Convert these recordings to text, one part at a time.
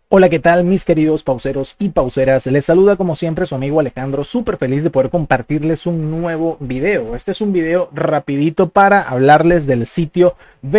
Hola, ¿qué tal mis queridos pauseros y pauseras? Les saluda como siempre su amigo Alejandro, súper feliz de poder compartirles un nuevo video. Este es un video rapidito para hablarles del sitio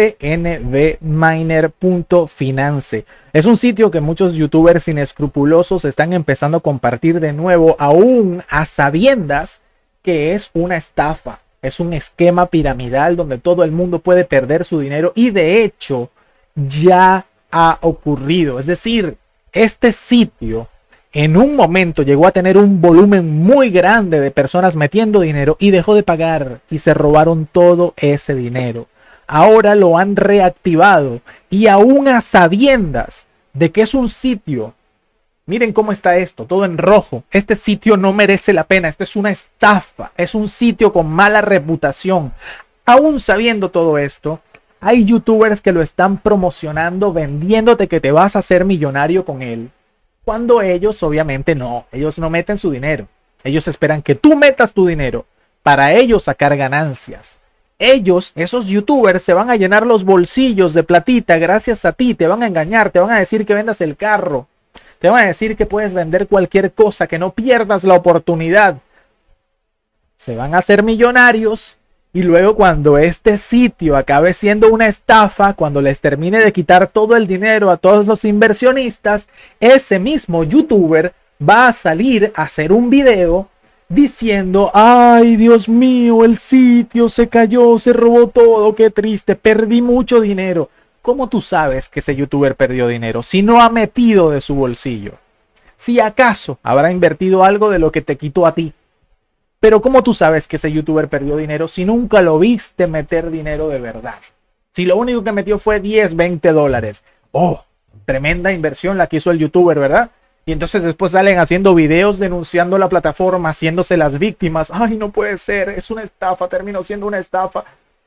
bnbminer.finance. Es un sitio que muchos youtubers inescrupulosos están empezando a compartir de nuevo, aún a sabiendas que es una estafa. Es un esquema piramidal donde todo el mundo puede perder su dinero y de hecho ya ha ocurrido. Es decir, este sitio en un momento llegó a tener un volumen muy grande de personas metiendo dinero y dejó de pagar y se robaron todo ese dinero. Ahora lo han reactivado y aún a sabiendas de que es un sitio. Miren cómo está esto, todo en rojo. Este sitio no merece la pena, esto es una estafa, es un sitio con mala reputación. Aún sabiendo todo esto, hay youtubers que lo están promocionando, vendiéndote que te vas a hacer millonario con él. Cuando ellos obviamente no, ellos no meten su dinero. Ellos esperan que tú metas tu dinero para ellos sacar ganancias. Ellos, esos youtubers, se van a llenar los bolsillos de platita gracias a ti, te van a engañar, te van a decir que vendas el carro. Te van a decir que puedes vender cualquier cosa, que no pierdas la oportunidad. Se van a hacer millonarios y luego cuando este sitio acabe siendo una estafa, cuando les termine de quitar todo el dinero a todos los inversionistas, ese mismo youtuber va a salir a hacer un video diciendo: ay, Dios mío, el sitio se cayó, se robó todo, qué triste, perdí mucho dinero. ¿Cómo tú sabes que ese youtuber perdió dinero si no ha metido de su bolsillo? Si acaso habrá invertido algo de lo que te quitó a ti. Pero ¿cómo tú sabes que ese youtuber perdió dinero si nunca lo viste meter dinero de verdad? Si lo único que metió fue 10, 20 dólares. Oh, tremenda inversión la que hizo el youtuber, ¿verdad? Y entonces después salen haciendo videos denunciando la plataforma, haciéndose las víctimas. Ay, no puede ser, es una estafa, terminó siendo una estafa.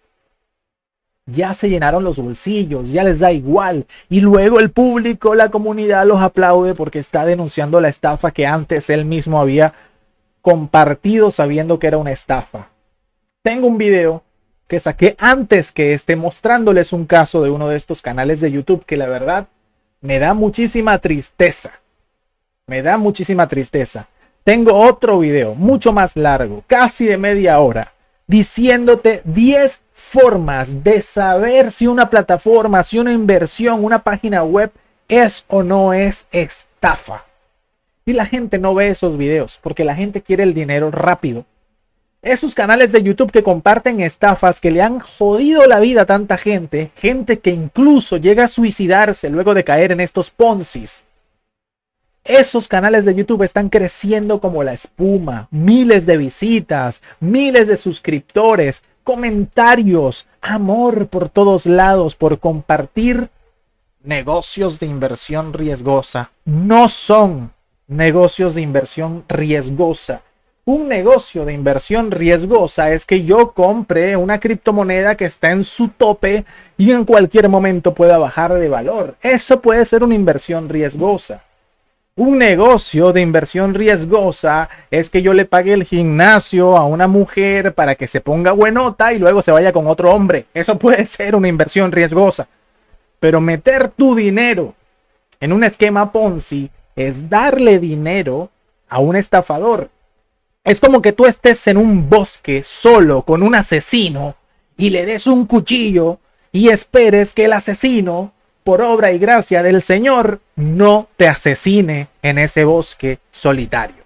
Ya se llenaron los bolsillos, ya les da igual. Y luego el público, la comunidad los aplaude porque está denunciando la estafa que antes él mismo había compartido sabiendo que era una estafa. Tengo un video que saqué antes que este mostrándoles un caso de uno de estos canales de YouTube que la verdad me da muchísima tristeza. Me da muchísima tristeza. Tengo otro video mucho más largo, casi de media hora, diciéndote 10 formas de saber si una plataforma, si una inversión, una página web es o no es estafa. Y la gente no ve esos videos porque la gente quiere el dinero rápido. Esos canales de YouTube que comparten estafas que le han jodido la vida a tanta gente, gente que incluso llega a suicidarse luego de caer en estos Ponzis. Esos canales de YouTube están creciendo como la espuma, miles de visitas, miles de suscriptores, comentarios, amor por todos lados por compartir negocios de inversión riesgosa. No son negocios de inversión riesgosa. Un negocio de inversión riesgosa es que yo compre una criptomoneda que está en su tope y en cualquier momento pueda bajar de valor. Eso puede ser una inversión riesgosa. Un negocio de inversión riesgosa es que yo le pague el gimnasio a una mujer para que se ponga buenota y luego se vaya con otro hombre. Eso puede ser una inversión riesgosa. Pero meter tu dinero en un esquema Ponzi es darle dinero a un estafador. Es como que tú estés en un bosque solo con un asesino y le des un cuchillo y esperes que el asesino, por obra y gracia del Señor, no te asesine en ese bosque solitario.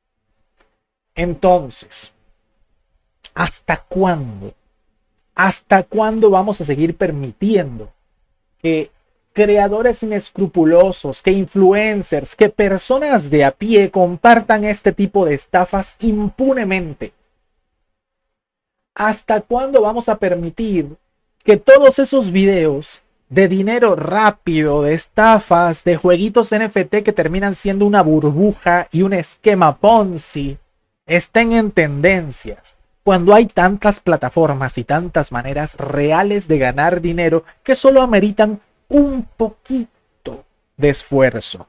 Entonces, ¿hasta cuándo? ¿Hasta cuándo vamos a seguir permitiendo que creadores inescrupulosos, que influencers, que personas de a pie compartan este tipo de estafas impunemente? ¿Hasta cuándo vamos a permitir que todos esos videos de dinero rápido, de estafas, de jueguitos NFT que terminan siendo una burbuja y un esquema Ponzi estén en tendencias, cuando hay tantas plataformas y tantas maneras reales de ganar dinero que solo ameritan un poquito de esfuerzo?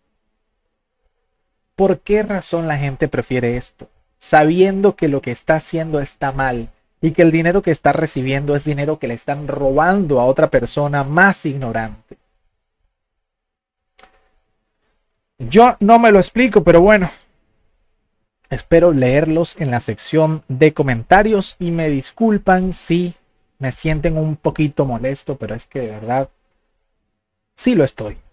¿Por qué razón la gente prefiere esto? Sabiendo que lo que está haciendo está mal y que el dinero que está recibiendo es dinero que le están robando a otra persona más ignorante. Yo no me lo explico, pero bueno. Espero leerlos en la sección de comentarios y me disculpan si me sienten un poquito molesto, pero es que de verdad sí lo estoy.